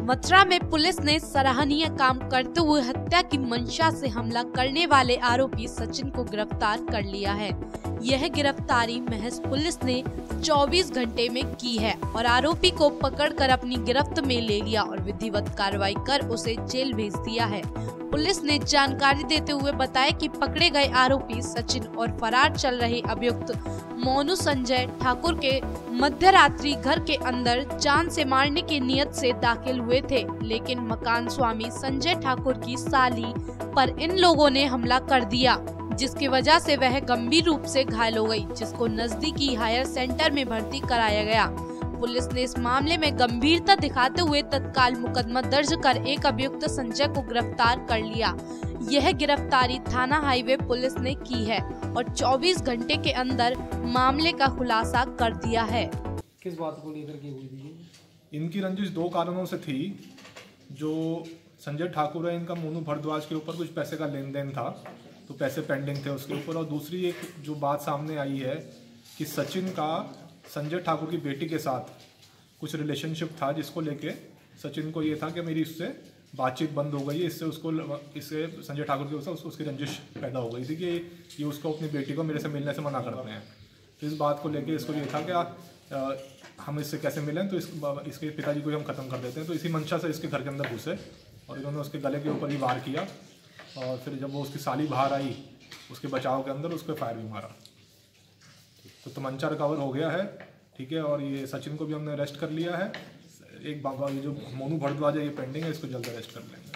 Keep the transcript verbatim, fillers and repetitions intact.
मथुरा में पुलिस ने सराहनीय काम करते हुए हत्या की मंशा से हमला करने वाले आरोपी सचिन को गिरफ्तार कर लिया है। यह गिरफ्तारी महज पुलिस ने चौबीस घंटे में की है और आरोपी को पकड़कर अपनी गिरफ्त में ले लिया और विधिवत कार्रवाई कर उसे जेल भेज दिया है। पुलिस ने जानकारी देते हुए बताया कि पकड़े गए आरोपी सचिन और फरार चल रहे अभियुक्त मोनू संजय ठाकुर के मध्य रात्रि घर के अंदर जान से मारने की नियत से दाखिल हुए थे, लेकिन मकान स्वामी संजय ठाकुर की साली पर इन लोगों ने हमला कर दिया, जिसकी वजह से वह गंभीर रूप से घायल हो गई, जिसको नजदीकी हायर सेंटर में भर्ती कराया गया। पुलिस ने इस मामले में गंभीरता दिखाते हुए तत्काल मुकदमा दर्ज कर एक अभियुक्त संजय को गिरफ्तार कर लिया। यह गिरफ्तारी थाना हाईवे पुलिस ने की है और चौबीस घंटे के अंदर मामले का खुलासा कर दिया है। किस बात को लेकर के हुई थी? इनकी रंजिश दो कारणों से थी। जो संजय ठाकुर है, इनका मोनू भारद्वाज के ऊपर कुछ पैसे का लेन देन था, तो पैसे पेंडिंग थे उसके ऊपर। और दूसरी एक जो बात सामने आई है कि सचिन का संजय ठाकुर की बेटी के साथ कुछ रिलेशनशिप था, जिसको लेके सचिन को ये था कि मेरी उससे बातचीत बंद हो गई है, इससे उसको इससे संजय ठाकुर के उससे उसकी रंजिश पैदा हो गई थी कि ये उसको अपनी बेटी को मेरे से मिलने से मना करते हैं। तो इस बात को लेके इसको ये था कि आ, हम इससे कैसे मिलें, तो इस, इसके पिताजी को ही हम ख़त्म कर देते हैं। तो इसी मंशा से इसके घर के अंदर घुसे और इन्होंने उसके गले के ऊपर ही वार किया और फिर जब वो उसकी साली बाहर आई उसके बचाव के अंदर उसको फायर भी मारा। तो तमंचा रिकवर हो गया है, ठीक है। और ये सचिन को भी हमने अरेस्ट कर लिया है। एक बाबा ये जो मोनू भारद्वाज है, ये पेंडिंग है, इसको जल्द अरेस्ट कर लेंगे।